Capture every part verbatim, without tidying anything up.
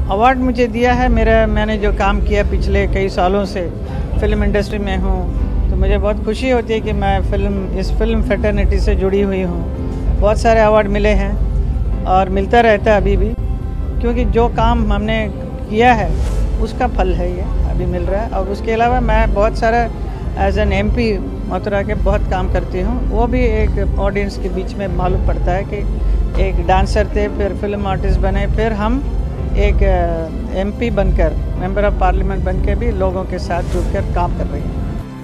Award मुझे दिया है मेरा मैंने जो काम किया पिछले कई सालों से फिल्म इंडस्ट्री में हूँ, तो मुझे बहुत खुशी होती है कि मैं फिल्म इस फिल्म फ्रेटर्निटी से जुड़ी हुई हूँ। बहुत सारे अवार्ड मिले हैं और मिलता रहता है अभी भी, क्योंकि जो काम हमने किया है उसका फल है ये अभी मिल रहा है। और उसके अलावा मैं बहुत सारा as an M P Mathura के बहुत काम करती हूँ, वो भी एक ऑडियंस के बीच में मालूम पड़ता है कि एक डांसर थे, फिर फिल्म आर्टिस्ट बने, फिर हम एक एम पी बनकर, मेंबर ऑफ पार्लियामेंट बनकर भी लोगों के साथ जुड़कर काम कर रहे हैं।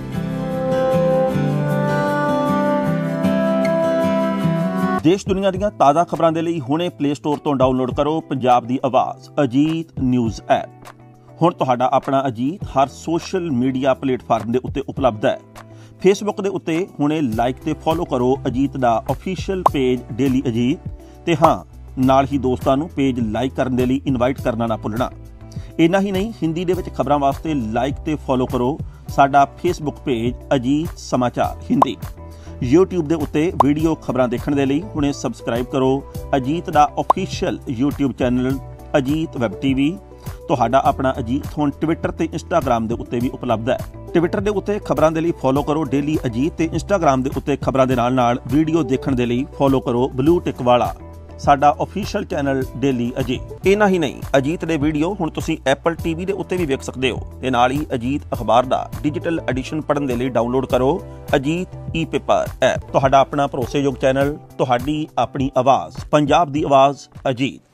देश दुनिया ਦੀਆਂ ਤਾਜ਼ਾ ਖਬਰਾਂ ਦੇ ਲਈ ਹੁਣੇ ਪਲੇ ਸਟੋਰ ਤੋਂ ਡਾਊਨਲੋਡ ਕਰੋ ਪੰਜਾਬ ਦੀ ਆਵਾਜ਼ ਅਜੀਤ ਨਿਊਜ਼ ਐਪ। ਹੁਣ ਤੁਹਾਡਾ ਆਪਣਾ ਅਜੀਤ ਹਰ ਸੋਸ਼ਲ ਮੀਡੀਆ ਪਲੇਟਫਾਰਮ ਦੇ ਉੱਤੇ ਉਪਲਬਧ ਹੈ। ਫੇਸਬੁੱਕ ਦੇ ਉੱਤੇ ਹੁਣੇ ਲਾਈਕ ਤੇ ਫੋਲੋ ਕਰੋ ਅਜੀਤ ਦਾ ਅਫੀਸ਼ੀਅਲ ਪੇਜ ਡੇਲੀ ਅਜੀਤ, ਤੇ ਹਾਂ ਨਾਲ ਹੀ ਦੋਸਤਾਂ ਨੂੰ ਪੇਜ ਲਾਈਕ ਕਰਨ ਦੇ ਲਈ ਇਨਵਾਈਟ ਕਰਨਾ ਨਾ ਭੁੱਲਣਾ। ਇੰਨਾ ਹੀ ਨਹੀਂ, ਹਿੰਦੀ ਦੇ ਵਿੱਚ ਖਬਰਾਂ ਵਾਸਤੇ ਲਾਈਕ ਤੇ ਫੋਲੋ ਕਰੋ ਸਾਡਾ ਫੇਸਬੁੱਕ ਪੇਜ ਅਜੀਤ ਸਮਾਚਾਰ ਹਿੰਦੀ। YouTube ਦੇ ਉੱਤੇ ਵੀਡੀਓ ਖਬਰਾਂ ਦੇਖਣ ਦੇ ਲਈ ਹੁਣੇ ਸਬਸਕ੍ਰਾਈਬ ਕਰੋ ਅਜੀਤ ਦਾ official YouTube channel Ajit web TV. ਤੁਹਾਡਾ ਆਪਣਾ ਅਜੀਤ ਹੁਣ ਟਵਿੱਟਰ ਤੇ ਇੰਸਟਾਗ੍ਰਾਮ ਦੇ ਉੱਤੇ ਵੀ ਉਪਲਬਧ ਹੈ। ਟਵਿੱਟਰ ਦੇ ਉੱਤੇ ਖਬਰਾਂ ਦੇ ਲਈ ਫੋਲੋ ਕਰੋ ਡੇਲੀ ਅਜੀਤ, ਤੇ ਇੰਸਟਾਗ੍ਰਾਮ ਦੇ ਉੱਤੇ ਖਬਰਾਂ ਦੇ ਨਾਲ ਨਾਲ ਵੀਡੀਓ ਦੇਖਣ ਦੇ ਲਈ ਫੋਲੋ ਕਰੋ ਬਲੂ ਟਿਕ ਵਾਲਾ ਸਾਡਾ ਅਫੀਸ਼ੀਅਲ ਚੈਨਲ ਡੇਲੀ ਅਜੀਤ। ਇੰਨਾ ਹੀ ਨਹੀਂ, ਅਜੀਤ ਦੇ ਵੀਡੀਓ ਹੁਣ ਤੁਸੀਂ ਐਪਲ ਟੀਵੀ ਦੇ ਉੱਤੇ ਵੀ ਵੇਖ ਸਕਦੇ ਹੋ, ਤੇ ਨਾਲ ਹੀ ਅਜੀਤ ਅਖਬਾਰ ਦਾ ਡਿਜੀਟਲ ਐਡੀਸ਼ਨ ਪੜ੍ਹਨ ਦੇ ਲਈ ਡਾਊਨਲੋਡ ਕਰੋ ਅਜੀਤ ਈ ਪੇਪਰ ਐਪ। ਤੁਹਾਡਾ ਆਪਣਾ ਭਰੋਸੇਯੋਗ ਚੈਨਲ, ਤੁਹਾਡੀ ਆਪਣੀ ਆਵਾਜ਼, ਪੰਜਾਬ ਦੀ ਆਵਾਜ਼ ਅਜੀਤ।